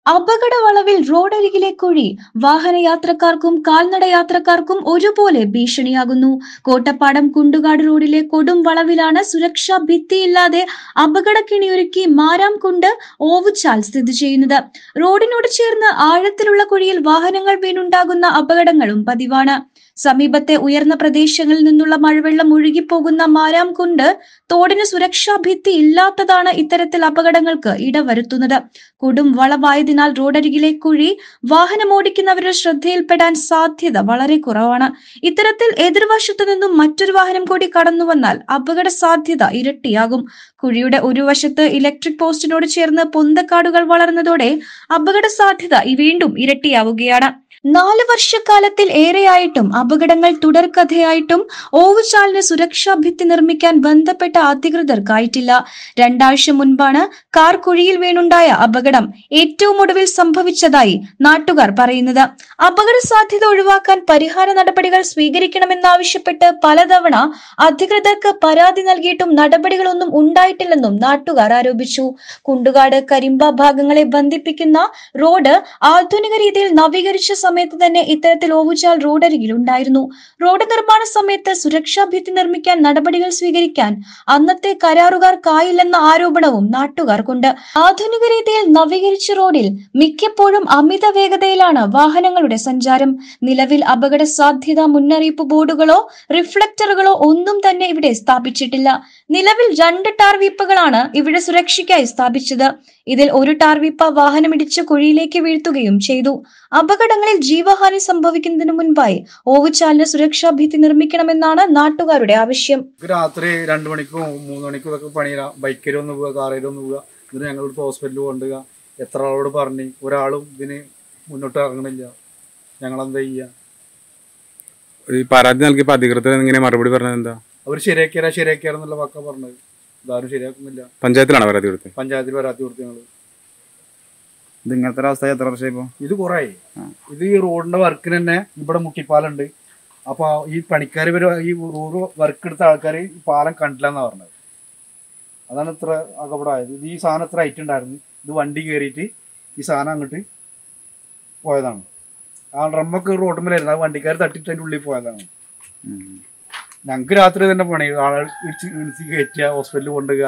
അപകട വളവിൽ റോഡരികിലെ കുഴി വാഹനയാത്രക്കാർക്കും കാൽനടയാത്രക്കാർക്കും ഒരുപോലെ ഭീഷണിയാകുന്നു. കോട്ടപ്പാടം കുണ്ടുകാട് റോഡിലെ കൊടും വളവിലാണ് സുരക്ഷാ ഭിത്തിയില്ലാതെ അപകടക്കിണിയൊരുക്കി മാരാംകുണ്ട് ഓവുചാൽ സ്ഥിതി ചെയ്യുന്നത്. റോഡിനോട് ചേർന്ന് ആഴത്തിലുള്ള കുഴിയിൽ വാഹനങ്ങൾ വീണുണ്ടാകുന്ന അപകടങ്ങളും പതിവാണ്. സമീപത്തെ ഉയർന്ന പ്രദേശങ്ങളിൽ നിന്നുള്ള മഴവെള്ളം ഒഴുകിപ്പോകുന്ന മാരാംകുണ്ട് തോടിന് സുരക്ഷാ ഭിത്തി ഇല്ലാത്തതാണ് ഇത്തരത്തിൽ അപകടങ്ങൾക്ക് ഇടവരുത്തുന്നത്. കൊടും വളവായതിനാൽ റോഡരികിലെ കുഴി വാഹനമോടിക്കുന്നവരുടെ ശ്രദ്ധയിൽപ്പെടാൻ സാധ്യത വളരെ കുറവാണ്. ഇത്തരത്തിൽ എതിർവശത്തു നിന്നും മറ്റൊരു വാഹനം കൂടി കടന്നു വന്നാൽ അപകട സാധ്യത ഇരട്ടിയാകും. കുഴിയുടെ ഒരു വശത്ത് ഇലക്ട്രിക് പോസ്റ്റിനോട് ചേർന്ന് പൊന്തക്കാടുകൾ വളർന്നതോടെ അപകട സാധ്യത വീണ്ടും ഇരട്ടിയാവുകയാണ്. 4 വർഷക്കാലത്തിൽ ഏറെയായിട്ടും അപകടങ്ങൾ തുടർക്കഥയായിട്ടും ഓവുചാലിന് സുരക്ഷാ ഭിത്തി നിർമ്മിക്കാൻ ബന്ധപ്പെട്ട അധികൃതർക്കായിട്ടില്ല. 2 ആഴ്ച മുൻപാണ് കാർ കുഴിയിൽ വീണുണ്ടായ അപകടം ഏറ്റവും ഒടുവിൽ സംഭവിച്ചതായി നാട്ടുകാർ പറയുന്നത്. അപകട സാധ്യത ഒഴിവാക്കാൻ പരിഹാര നടപടികൾ സ്വീകരിക്കണമെന്നാവശ്യപ്പെട്ട് പലതവണ അധികൃതർക്ക് പരാതി നൽകിയിട്ടും നടപടികളൊന്നും ഉണ്ടായിട്ടില്ലെന്നും നാട്ടുകാർ ആരോപിച്ചു. കുണ്ടുകാട് കരിമ്പ ഭാഗങ്ങളെ ബന്ധിപ്പിക്കുന്ന റോഡ് ആധുനിക രീതിയിൽ നവീകരിച്ച സമയത്ത് തന്നെ ഇത്തരത്തിൽ ഓവുചാൽ റോഡരികിൽ ഉണ്ടായിരുന്നു. റോഡ് നിർമ്മാണ സമയത്ത് സുരക്ഷാ ഭിത്തി നിർമ്മിക്കാൻ നടപടികൾ സ്വീകരിക്കാൻ അന്നത്തെ കരാറുകാർക്കായില്ലെന്ന ആരോപണവും നാട്ടുകാർക്കുണ്ട്. ആധുനിക രീതിയിൽ നവീകരിച്ച റോഡിൽ മിക്കപ്പോഴും അമിത വേഗതയിലാണ് വാഹനങ്ങളുടെ സഞ്ചാരം. നിലവിൽ അപകട സാധ്യതാ മുന്നറിയിപ്പ് ബോർഡുകളോ റിഫ്ലക്ടറുകളോ ഒന്നും തന്നെ ഇവിടെ സ്ഥാപിച്ചിട്ടില്ല. നിലവിൽ 2 ടാർ വീപ്പകളാണ് ഇവിടെ സുരക്ഷയ്ക്കായി സ്ഥാപിച്ചത്. ഇതിൽ ഒരു ടാർ വീപ്പ വാഹനമിടിച്ച് കുഴിയിലേക്ക് വീഴ്ത്തുകയും ചെയ്തു. അപകടങ്ങളിൽ ജീവഹാനി സംഭവിക്കുന്നതിന് മുൻപായി ഓവുചാലിന് സുരക്ഷാ ഭിത്തി നിർമ്മിക്കണമെന്നാണ് നാട്ടുകാരുടെ ആവശ്യം. രാത്രി 2 മണിക്കും 3 മണിക്കും ഒക്കെ പണിയില്ല. ബൈക്കിലൊന്ന് പോവുക, കാറിലൊന്ന് പോവുക. ഇതിന് ഞങ്ങൾ ഹോസ്പിറ്റലിൽ കൊണ്ടുപോവുക. എത്ര ആളോട് പറഞ്ഞ് ഒരാളും ഇതിന് മുന്നോട്ട് ഇറങ്ങണില്ല. ഞങ്ങളെന്താ ചെയ്യുക? ഈ പരാതി നൽകിയപ്പോൾ അധികൃതർ എങ്ങനെ മറുപടി പറഞ്ഞത്? എന്താ അവർ ശരിയാക്കിയാരെന്നുള്ള വാക്കാ പറഞ്ഞത്. ഇതാരും ശരിയാക്കുന്നില്ല. പഞ്ചായത്തിലാണ് പരാതി കൊടുത്തത്? പഞ്ചായത്തിൽ പരാതി കൊടുത്തു ഞങ്ങൾ. ഇത് ഇങ്ങനത്തെ അവസ്ഥ എത്ര വർഷം ഇപ്പോൾ? ഇത് കുറേ. ഇത് ഈ റോഡിന്റെ വർക്കിന് തന്നെ ഇവിടെ മുട്ടിപ്പാലുണ്ട്. അപ്പൊ ഈ പണിക്കാർ ഈ റോഡ് വർക്ക് എടുത്ത ആൾക്കാർ ഈ പാലം കണ്ടില്ല എന്നാ പറഞ്ഞത്. അതാണ് ഇത്ര അകപ്പെടായത്. ഇത് ഈ സാധനം ഇത്ര ഹൈറ്റ് ഉണ്ടായിരുന്നു. ഇത് വണ്ടി കയറിയിട്ട് ഈ സാധനം അങ്ങോട്ട് പോയതാണ്. ആ ഡ്രമ്മൊക്കെ റോഡുമേലായിരുന്നു. ആ വണ്ടിക്കാർ തട്ടിട്ട് അതിൻ്റെ ഉള്ളിൽ പോയതാണ്. ഞങ്ങൾക്ക് രാത്രി തന്നെ പണി. ആളുകൾ ഇടിച്ച് കയറ്റുക, ഹോസ്പിറ്റലിൽ കൊണ്ടുപോകുക.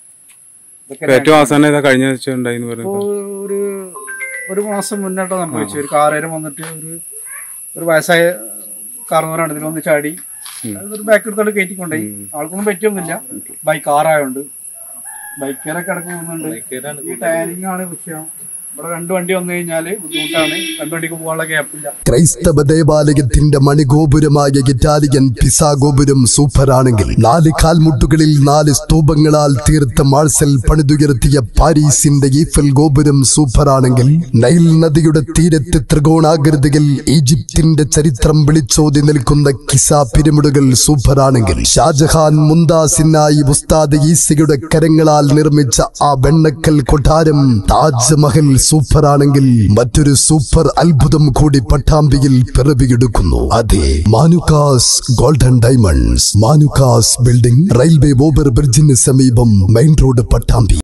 ഒരു മാസം മുന്നോട്ടോ സംഭവിച്ചു. ഒരു കാറേരം വന്നിട്ട് ഒരു വയസ്സായ കാരണവരാണ് ഇതിൽ വന്ന് ചാടി ഒരു ബാക്ക് എടുത്തോണ്ട് കയറ്റിക്കൊണ്ടേ. ആൾക്കൊന്നും പറ്റിയൊന്നുമില്ല. കാറായോണ്ട് ബൈക്കേരൊക്കെ അടക്കം പോകുന്നുണ്ട്. ഈ ടയറിംഗ് ആണ് വിഷയം. ഇവിടെ 2 വണ്ടി വന്നു കഴിഞ്ഞാല് ബുദ്ധിമുട്ടാണ്. 2 വണ്ടിക്ക് പോകാനുള്ള ഗ്യാപ്പില്ല. ക്രൈസ്തവ ദേവാലയത്തിന്റെ മണിഗോപുരമായ ഇറ്റാലിയൻ പിസാ ഗോപുരം സൂപ്പറാണെങ്കിൽ 4 കാൽമുട്ടുകളിൽ 4 സ്തൂപങ്ങളാൽ തീർത്ത മാഴ്സൽ പണിതുയർത്തിയ പാരീസിന്റെ ഈഫൽ ഗോപുരം സൂപ്പറാണെങ്കിൽ നൈൽ നദിയുടെ തീരത്ത് ത്രികോണാകൃതിയിൽ ഈജിപ്തിന്റെ ചരിത്രം വിളിച്ചോതി നിൽക്കുന്ന കിസ പിരമിഡുകൾ സൂപ്പറാണെങ്കിൽ ഷാജഹാൻ മുംതാസിനായി ഉസ്താദ് ഈസയുടെ കരങ്ങളാൽ നിർമ്മിച്ച ആ വെണ്ണക്കൽ കൊട്ടാരം താജ്മഹൽ സൂപ്പറാണെങ്കിൽ മറ്റൊരു സൂപ്പർ അത്ഭുതം കൂടി പട്ടാമ്പിയിൽ പിറവിയെടുക്കുന്നു. അതെ, Manukkas golden diamonds. Manukkas building railway over ബ്രിഡ്ജിന് സമീപം, മെയിൻ റോഡ്, പട്ടാമ്പി.